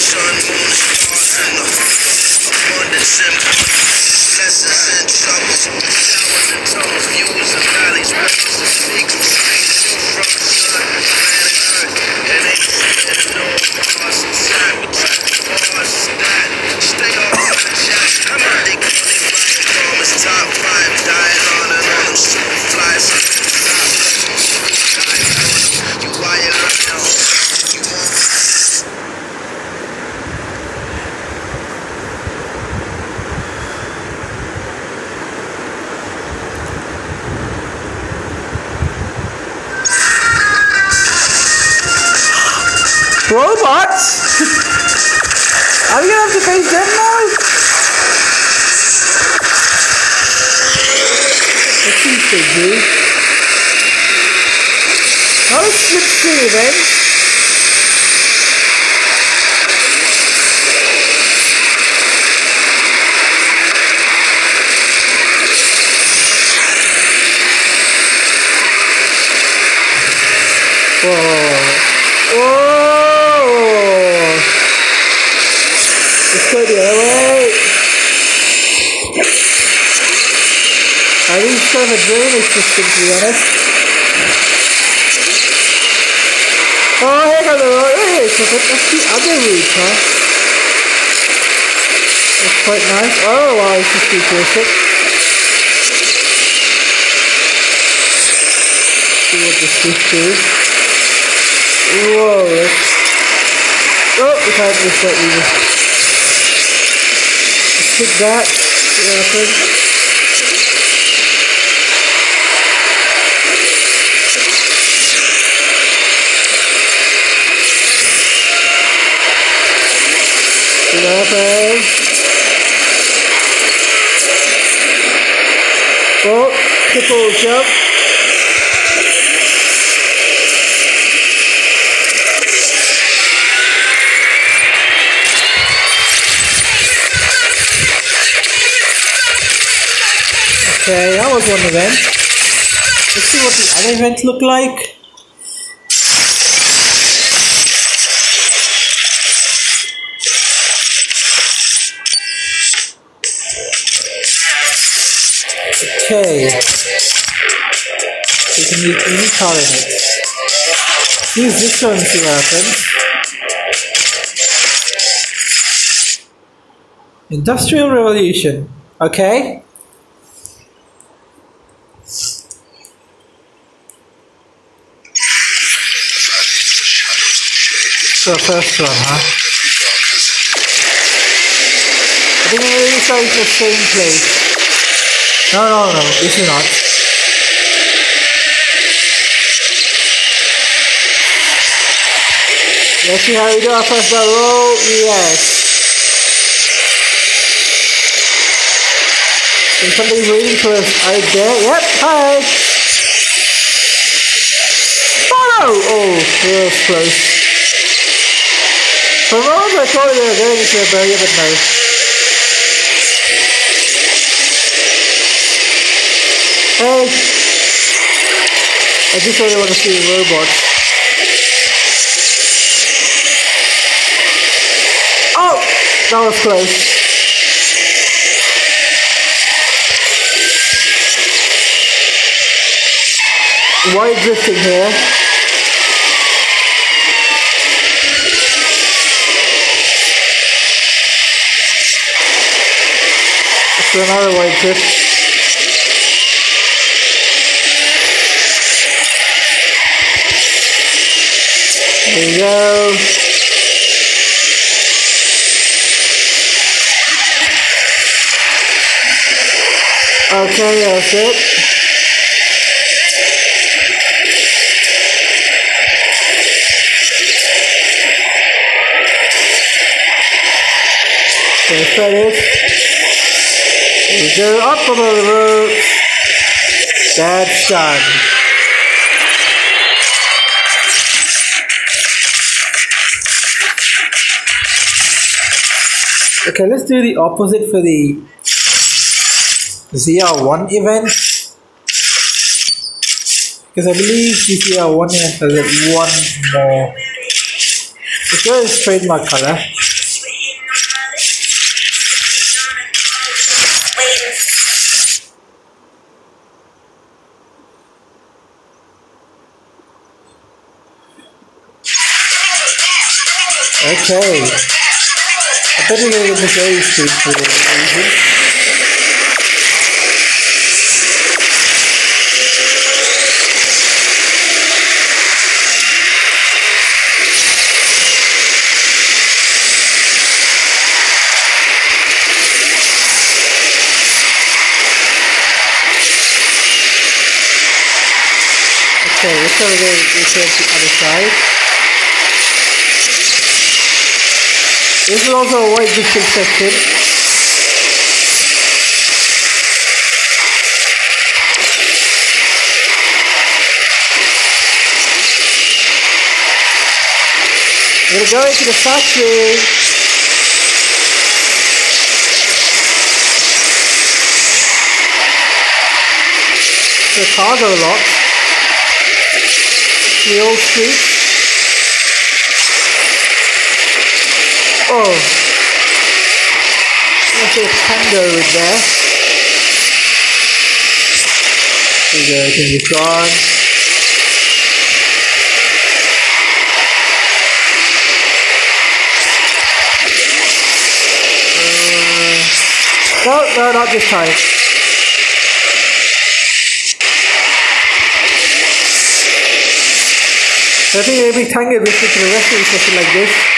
sun, moon, stars, and the hunger. Abundance and blessings and troubles. Showers and tongues, views and valleys, rivers and peaks. Angels from the sun, planet Earth, and angels in the Mars and Saturn. Mars that stay off the chat. I'm not they call it farmers, top 5, dying on and on them super flies. You wire right now. You won't. Robots? Are we gonna have to face them now? Let's see if they do. Now let's flip through then. Whoa. Whoa! Let's go the other way. I think it's kind of a drainage system, to be honest. Oh, here comes the road. Wait, so that's the other route, huh? That's quite nice. Oh, wow, it's just futuristic. See what this switch is. Whoa, oh, we can't miss that either. Let's pick that. See what happens. See what happens. Oh, triple jump. Okay, that was one event. Let's see what the other events look like. Okay. You can use any car in it. Use this one and see what happens. Industrial Revolution. Okay. The first one, huh? I think I'm really sorry it's the same place. No, this is not. Let's see how we do our first roll. Yes. And somebody's waiting for us out there. Yep, hi. Follow! Oh, that was close. For a moment I thought they were going into a barrier, but no. Hey! I just really want to see the robot. Oh! That was close. Why drifting here? Another white drift. There you go. Okay, that's it. Okay, try this. We go up above the road. That's done. Okay, let's do the opposite for the ZR1 event. Because I believe the ZR1 event has one more It's just trademark color. Okay. I better go with the gray speed for this reason. Okay, let's go to the other side. This is also a white distance section. We're going to go into the factory. The cargo lot. The old street. Oh, there's a tango in there. I think it's gone. No, not this time. I think maybe tango will fit to the rest of the session like this.